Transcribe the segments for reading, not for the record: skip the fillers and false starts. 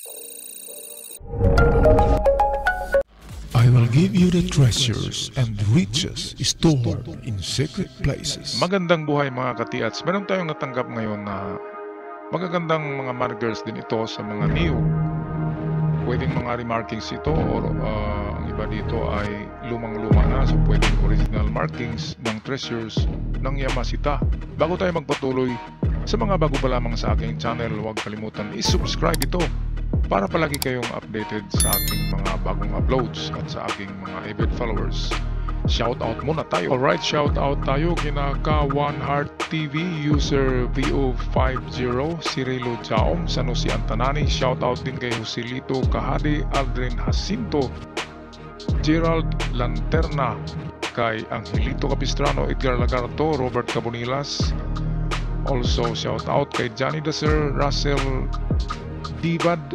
I will give you the treasures and riches stored in secret places. Magandang buhay mga katiats. Meron tayong natanggap ngayon na magagandang mga markers din ito sa mga niyog. Pwedeng mga remarkings ito o ang iba dito ay lumang-luma na, so pwedeng original markings ng treasures ng Yamashita. Bago tayo magpatuloy, sa mga bago pa lamang sa aking channel, huwag kalimutan i-subscribe ito para palagi kayong updated sa aking mga bagong uploads at sa aking mga avid followers. Shoutout muna tayo. Alright, shoutout tayo kina Ka1 Heart TV, user VO50, Cirilo Jaom, Sanusi Antanani. Shoutout din kay Joselito Kahadi, Aldrin Jacinto, Gerald Lanterna, kay Angelito Capistrano, Edgar Lagarto, Robert Cabonilas. Also shoutout kay Johnny Daser, Russell Divad,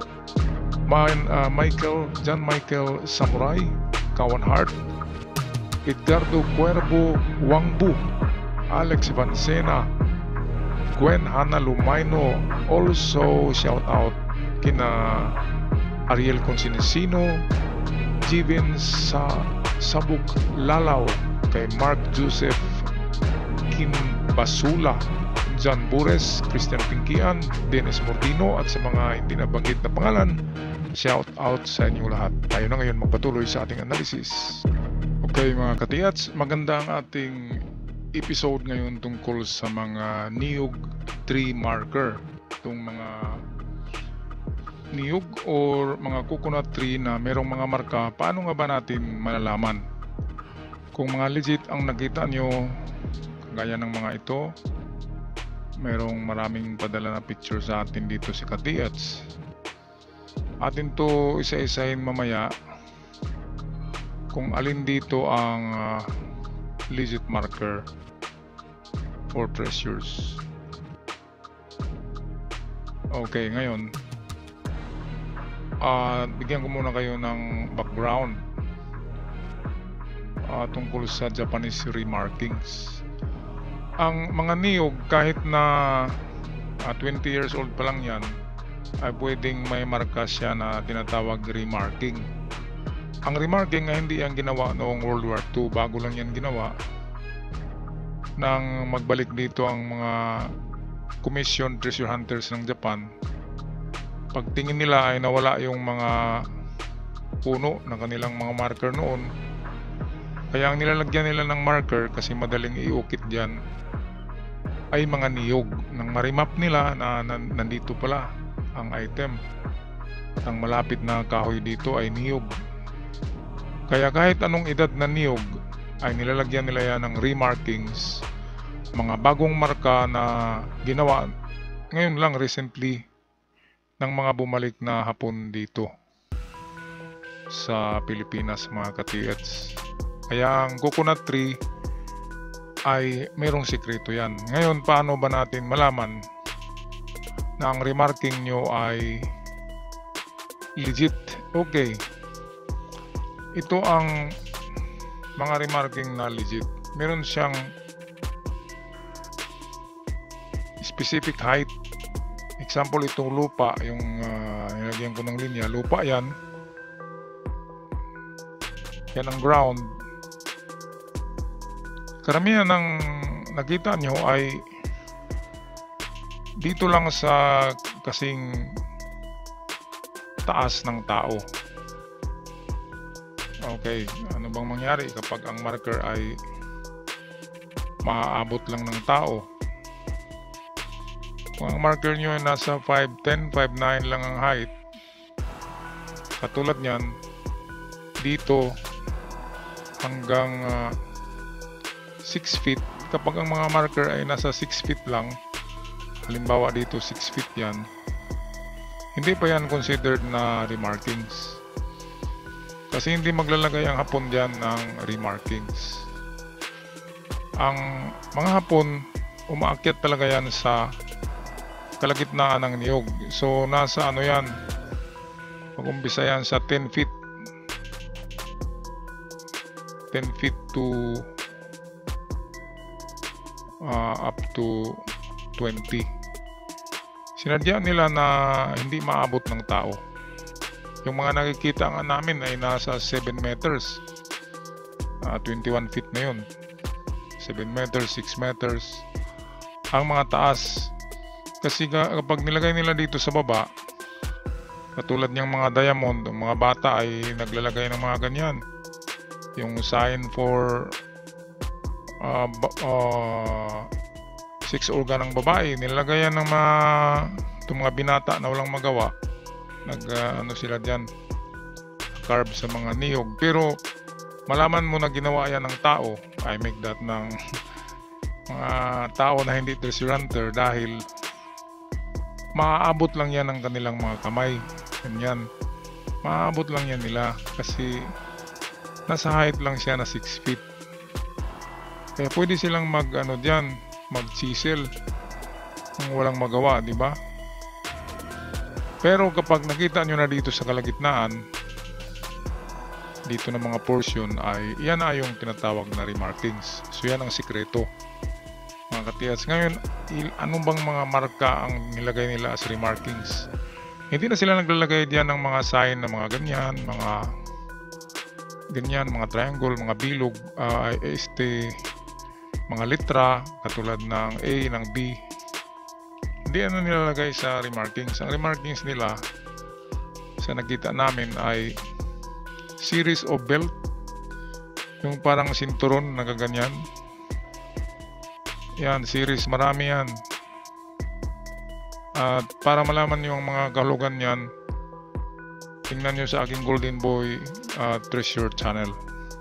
John Michael Samurai, Ka1 Heart, Edgardo Cuervo Wangbu, Alex Vancena, Gwen Hana Lumaino. Also shout out kina Ariel Consinesino, Jivin Sabuk Lalaw, kay Mark Joseph Kimbasula, John Bures, Christian Pinkian, Dennis Mordino, at sa mga hindi nabanggit na pangalan, shout out sa inyo lahat. Tayo na ngayon magpatuloy sa ating analysis. Okay mga katiats, maganda ang ating episode ngayon tungkol sa mga niyog tree marker. Itong mga niyog or mga coconut tree na merong mga marka, paano nga ba natin malalaman kung mga legit ang nakita nyo? Kagaya ng mga ito, merong maraming padala na picture sa atin dito si Katiats. Atin to isa-isahin mamaya kung alin dito ang legit marker for treasures. Okay, ngayon bigyan ko muna kayo ng background tungkol sa Japanese remarkings. Ang mga niyog, kahit na 20 years old pa lang yan, ay pwedeng may marka siya na tinatawag remarking. Ang remarking ay hindi ang ginawa noong World War II, bago lang yan ginawa nang magbalik dito ang mga commission treasure hunters ng Japan. Pagtingin nila ay nawala yung mga puno ng kanilang mga marker noon, kaya ang nilalagyan nila ng marker, kasi madaling iukit dyan, ay mga niyog. Nang marimap nila na nandito pala ang item at ang malapit na kahoy dito ay niyog. Kaya kahit anong edad na niyog ay nilalagyan nila yan ng remarkings, mga bagong marka na ginawa ngayon lang recently ng mga bumalik na Hapon dito sa Pilipinas mga katiats. Kaya ang coconut tree ay mayroong sikreto yan. Ngayon, paano ba natin malaman na ang remarking nyo ay legit? Okay, ito ang mga remarking na legit. Meron siyang specific height. Example, itong lupa, yung nilagyan ko ng linya, lupa yan. Yan ang ground. Karamihan ng nakita nyo ay dito lang sa kasing taas ng tao. Okay, ano bang mangyari kapag ang marker ay maaabot lang ng tao? Kung ang marker nyo ay nasa 5'10", 5'9" lang ang height, katulad nyan, dito hanggang 6 feet, kapag ang mga marker ay nasa 6 feet lang, halimbawa dito 6 feet yan, hindi pa yan considered na remarkings, kasi hindi maglalagay ang Hapon dyan ng remarkings. Ang mga Hapon, umaakyat talaga yan sa kalagitnaan ng niyog. So nasa ano yan, mag-umpisa yan sa 10 feet to up to 20. Sinadya nila na hindi maabot ng tao. Yung mga nakikita nga namin ay nasa 7 meters. 21 feet na yun. 7 meters, 6 meters. Ang mga taas. Kasi kapag nilagay nila dito sa baba, katulad niyang mga diamond, ang mga bata ay naglalagay ng mga ganyan. Yung sign for 6 organ ng babae, nilalagay yan ng mga binata na walang magawa. Ano sila dyan, carve sa mga niyog. Pero malaman mo na ginawa yan ng tao, I make that ng mga tao na hindi treasure hunter, dahil maaabot lang yan ng kanilang mga kamay. Ganyan, maaabot lang yan nila kasi nasa height lang siya na 6 feet. Kaya pwede silang mag-chisel kung walang magawa, di ba? Pero kapag nakita nyo na dito sa kalagitnaan, dito na mga portion, ay yan na yung tinatawag na remarkings. So yan ang sikreto, mga katiyats. Ngayon, ano bang mga marka ang nilagay nila as remarkings? Hindi na sila naglalagay diyan ng mga sign na mga ganyan, mga triangle, mga bilog, mga litra katulad ng A, ng B. Hindi nilalagay sa remarkings. Ang remarkings nila sa nakita namin ay series of belt, yung parang sinturon na kaganyan. Yan, series, marami yan. At para malaman yung mga kahulugan yan, tingnan nyo sa aking Golden Boy Treasure channel.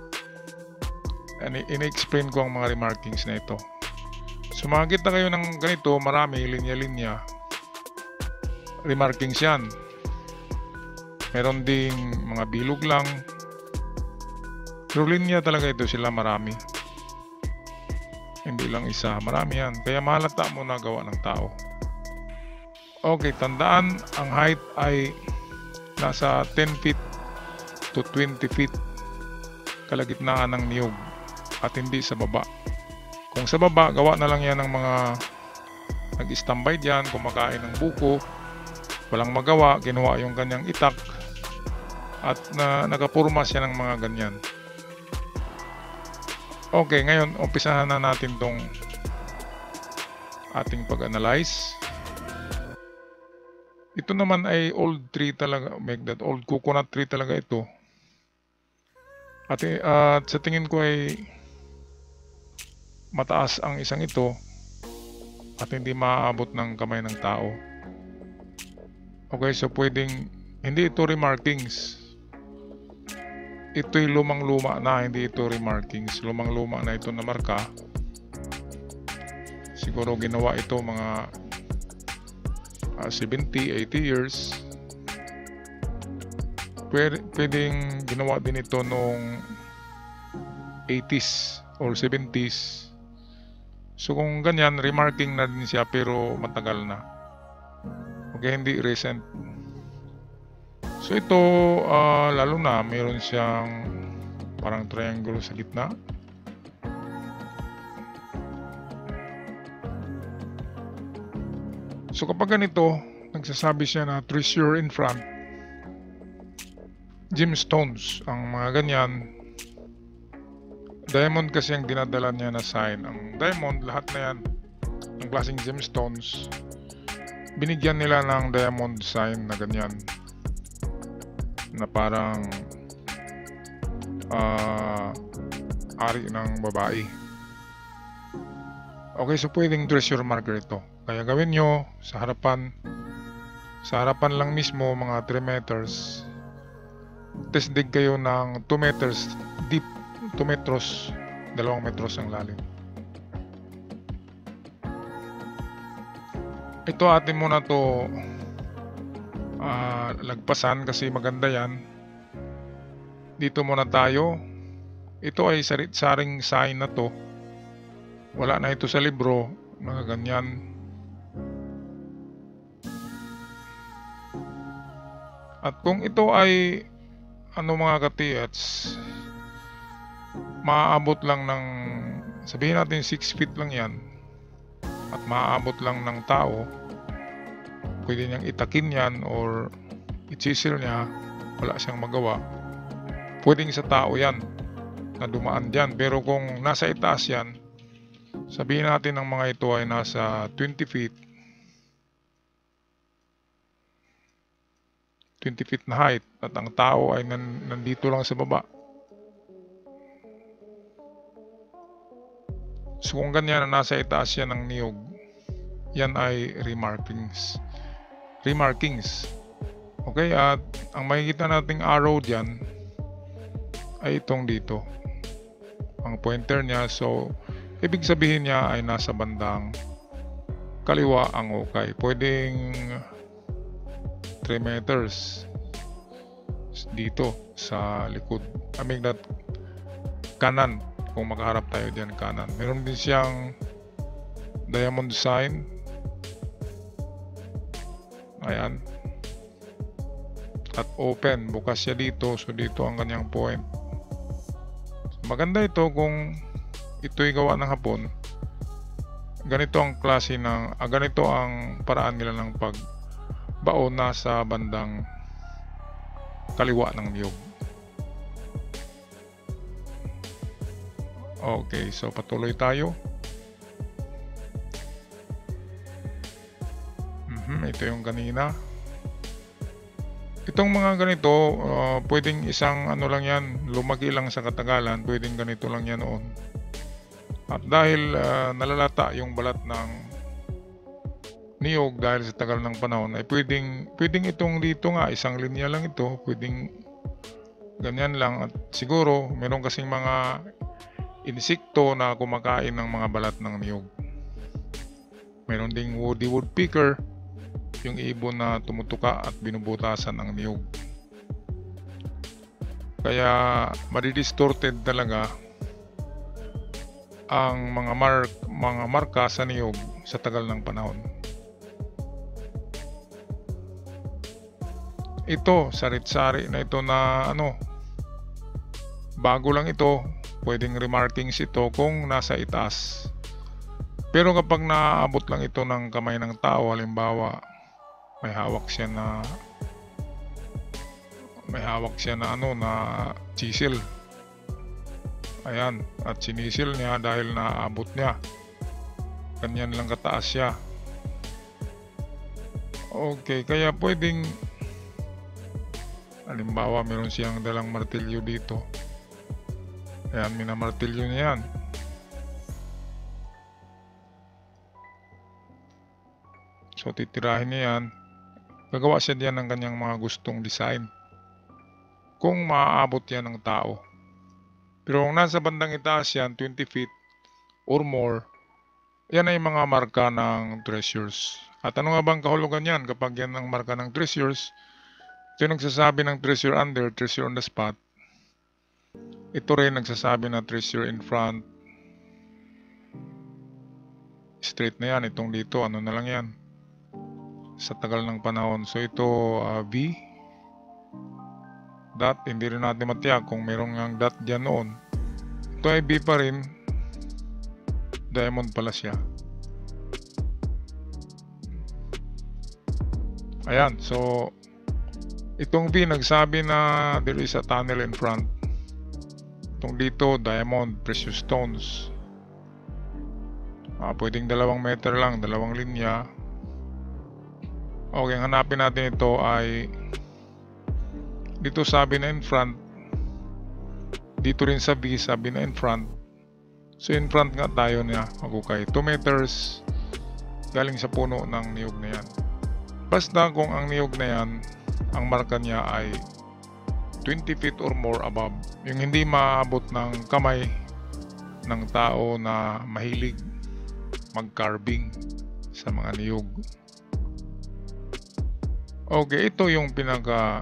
In-explain ko ang mga remarkings na ito. So makikita kayo ng ganito, marami, linya-linya. Remarkings yan. Meron ding mga bilog lang. Pero linya talaga ito sila, marami. Hindi lang isa, marami yan. Kaya mahalata mo na gawa ng tao. Okay, tandaan, ang height ay nasa 10 feet to 20 feet kalagitnaan ng niyog, at hindi sa baba. Kung sa baba, gawa na lang yan ng mga nag-standby dyan, kumakain ng buko, walang magawa, ginawa yung kanyang itak, at nakapurma siya ng mga ganyan. Okay, ngayon umpisahan na natin tong ating pag-analyze. Ito naman ay old tree talaga, make that old coconut tree talaga ito. At sa tingin ko ay mataas ang isang ito at hindi maaabot ng kamay ng tao. Okay, so pwedeng hindi ito remarkings. Ito'y lumang-luma na, hindi ito remarkings. Lumang-luma na ito na marka. Siguro ginawa ito mga 70, 80 years. Pwedeng ginawa din ito noong 80s or 70s. So kung ganyan, remarking na din siya pero matagal na. Okay, hindi recent. So ito, lalo na mayroon siyang parang triangle sa gitna. So kapag ganito, nagsasabi siya na treasure in front, gemstones, ang mga ganyan. Diamond kasi ang dinadala niya na sign. Ang diamond, lahat na yan, ang klaseng gemstones, binigyan nila ng diamond sign na ganyan, na parang ari ng babae. Okay, so pwedeng treasure marker ito. Kaya gawin nyo sa harapan lang mismo, mga 3 meters. Test dig kayo ng 2 meters deep, 2 metros, 2 metros ang lalim. Ito atin muna to lagpasan kasi maganda yan. Dito muna tayo. Ito ay saring sign na to. Wala na ito sa libro, mga ganyan. At kung ito ay mga katiyats, maaabot lang ng, sabihin natin 6 feet lang yan, at maaabot lang ng tao, pwede niyang itakin yan or i-chisel niya, wala siyang magawa, pwedeng sa tao yan na dumaan dyan. Pero kung nasa itaas yan, sabihin natin ang mga ito ay nasa 20 feet na height at ang tao ay nandito lang sa baba. So kung ganyan na nasa itaas yan ng niyog, yan ay remarkings. Okay, at ang makikita nating arrow dyan ay itong dito, ang pointer niya. So ibig sabihin niya ay nasa bandang kaliwa ang ukay. Pwedeng 3 meters dito sa likod. I mean that kanan, kung makaharap tayo diyan kanan. Meron din siyang diamond sign. Ayan. At open, bukas siya dito. So dito ang kanyang point. Maganda ito kung ito'y gawa ng Hapon. Ganito ang klase ng ganito ang paraan nila ng pagbaon na sa bandang kaliwa ng niyog. Okay, so patuloy tayo. Ito yung kanina. Itong mga ganito, pwedeng isang ano lang yan, lumaki lang sa katagalan, pwedeng ganito lang yan noon. At dahil nalalata yung balat ng niyog dahil sa tagal ng panahon, ay pwedeng itong dito nga, isang linya lang ito, pwedeng ganyan lang. At siguro, meron kasing mga insekto na kumakain ng mga balat ng niyog. Meron ding woody woodpecker, yung ibon na tumutuka at binubutasan ng niyog. Kaya madidistorted talaga ang mga marka sa niyog sa tagal ng panahon. Ito, sarit-sari na ito na bago lang ito. Pwedeng remarkings ito kung nasa itaas. Pero kapag naaabot lang ito ng kamay ng tao, halimbawa may hawak siya na na chisel. Ayan, at sinisil niya dahil naaabot niya. Ganyan lang kataas siya. Okay, kaya pwedeng halimbawa meron siyang dalang martilyo dito. Ayan, minamartilyo niya yan. So titirahin niya yan. Gagawa siya diyan ng kanyang mga gustong design. Kung maaabot yan ng tao. Pero kung nasa bandang itaas yan, 20 feet or more, yan ay mga marka ng treasures. At ano nga bang kahulugan yan kapag yan ang marka ng treasures? Ito yung nagsasabi ng treasure under, treasure on the spot. Ito rin nagsasabi na treasure in front. Straight na yan. Itong dito, ano na lang yan. Sa tagal ng panahon. So ito, V. Dot. Hindi rin natin matiyak kung mayroong ng dot dyan noon. Ito ay B pa rin. Diamond pala siya. Ayan. So, itong V nagsabi na there is a tunnel in front. Itong dito, diamond, precious stones. Pwedeng 2 meter lang, 2 linya. Okay, hanapin natin ito ay dito sabi na in front. Dito rin sa V sabi na in front. So in front nga tayo niya. Okay, 2 meters galing sa puno ng niyog na yan. Basta kung ang niyog na yan, ang marka niya ay 20 feet or more above. Yung hindi maabot ng kamay ng tao na mahilig mag-carving sa mga niyog. Okay, ito yung pinaka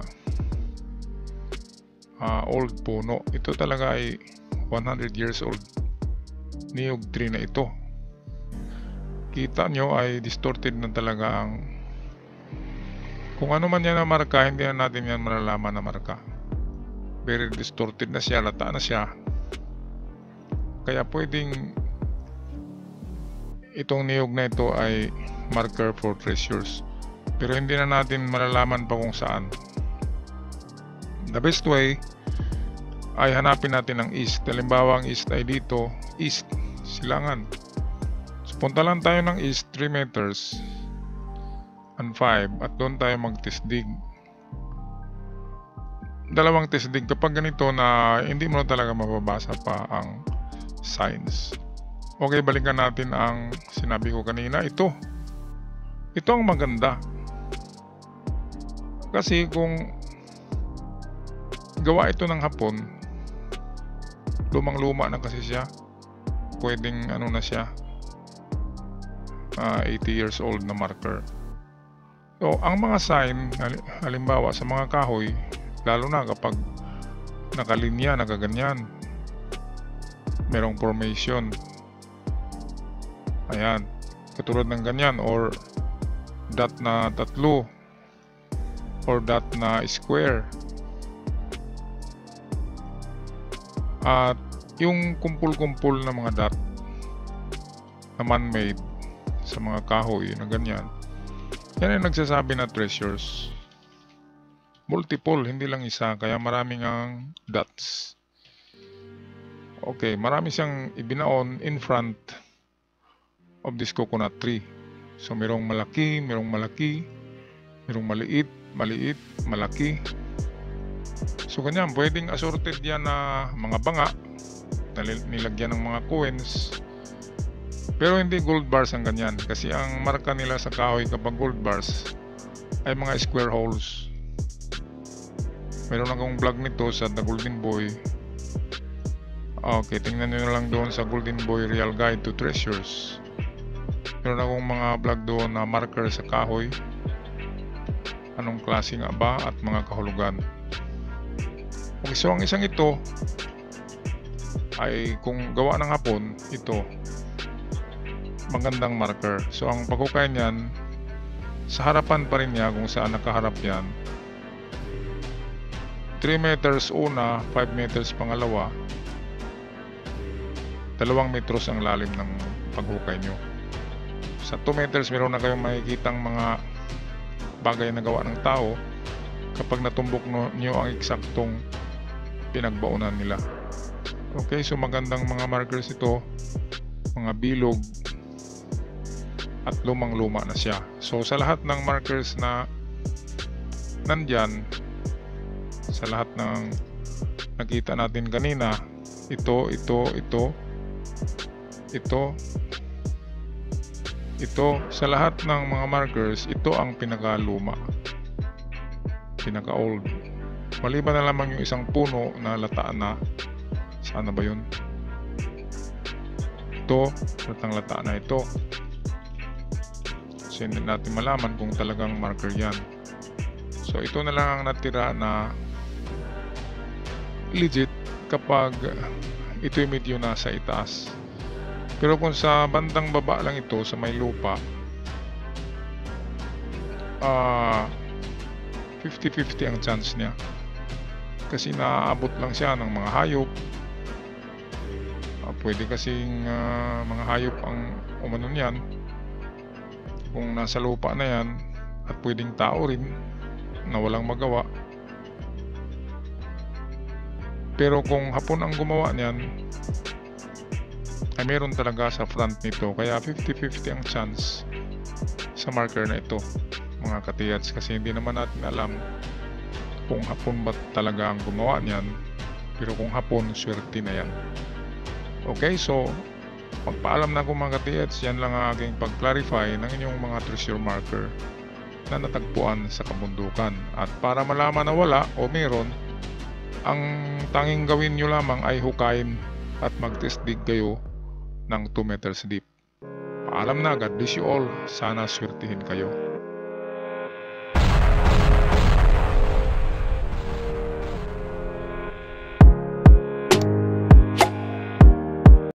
old puno. Ito talaga ay 100 years old. Niyog tree na ito. Kita nyo ay distorted na talaga ang kung ano man yan na marka, hindi na natin yan malalaman na marka. Very distorted na siya, lata na siya. Kaya pwedeng itong niyog na ito ay marker for treasures. Pero hindi na natin malalaman pa kung saan. The best way ay hanapin natin ang east. Halimbawa ang east ay dito, east, silangan. So punta lang tayo ng east 3 meters and 5 at doon tayo magtisdig. Dalawang tisdig kapag ganito na hindi mo na talaga mababasa pa ang signs. Okay, balikan natin ang sinabi ko kanina. Ito ang maganda. Kasi kung gawa ito ng hapon, lumang-luma na kasi siya. Pwedeng ano na siya, 80 years old na marker. So, ang mga sign, halimbawa sa mga kahoy, lalo na kapag nakalinya, nakaganyan, merong formation, ayan, katulad ng ganyan, or dot na tatlo, or dot na square, at yung kumpul-kumpul na mga dot na man-made sa mga kahoy na ganyan, yan ay nagsasabi na treasures. Multiple, hindi lang isa, kaya maraming ang dots. Okay, marami siyang ibinaon in front of this coconut tree. So merong malaki, merong maliit, malaki. So ganyan, pwedeng assorted yan na mga banga, nilagyan ng mga coins. Pero hindi gold bars ang ganyan, kasi ang marka nila sa kahoy kapag gold bars ay mga square holes. Meron akong vlog nito sa The Golden Boy. Okay, tingnan nyo na lang doon sa Golden Boy Real Guide to Treasures. Meron akong mga vlog doon na marker sa kahoy, anong klase nga ba, at mga kahulugan. Okay, so ang isang ito ay kung gawa ng hapon, ito magandang marker. So ang paghukay niyan, sa harapan pa rin niya kung saan nakaharap yan, 3 meters una, 5 meters pangalawa, 2 metros ang lalim ng paghukay nyo. Sa 2 meters meron na kayong makikitang mga bagay na gawa ng tao kapag natumbok nyo ang eksaktong pinagbaunan nila. Okay, so magandang mga markers ito, mga bilog, at lumang-luma na siya. So sa lahat ng markers na nandyan, sa lahat ng nakita natin kanina, ito, sa lahat ng mga markers, ito ang pinaka-luma, pinaka-old. Maliban na lamang yung isang puno na lataan na, sana ba yun? Ito, latang-lata na ito. So hindi natin malaman kung talagang marker yan. So ito na lang ang natira na legit kapag ito'y medyo nasa itaas. Pero kung sa bandang baba lang ito, sa may lupa, 50-50 ang chance niya. Kasi naaabot lang siya ng mga hayop. Pwede kasing mga hayop ang umano niyan kung nasa lupa na yan, at pwedeng tao rin na walang magawa. Pero kung hapon ang gumawa niyan, ay meron talaga sa front nito. Kaya 50-50 ang chance sa marker na ito, mga katiyats, kasi hindi naman natin alam kung hapon ba talaga ang gumawa niyan. Pero kung hapon, swerte na yan. Okay, so magpaalam na ako mga katiyats. Yan lang ang aking pag-clarify ng inyong mga treasure marker na natagpuan sa kabundukan. At para malaman na wala o meron, ang tanging gawin nyo lamang ay hukayin at mag-test dig kayo ng 2 meters deep. Paalam na, God bless you all. Sana swertihin kayo.